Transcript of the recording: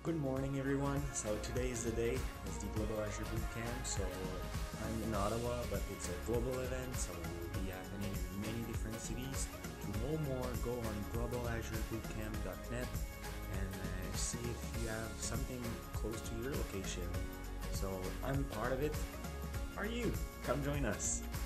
Good morning, everyone. So today is the day. It's the Global Azure Bootcamp. So I'm in Ottawa, but it's a global event, so it will be happening in many different cities. To know more, go on globalazureboootcamp.net and see if you have something close to your location. So I'm part of it. Are you? Come join us.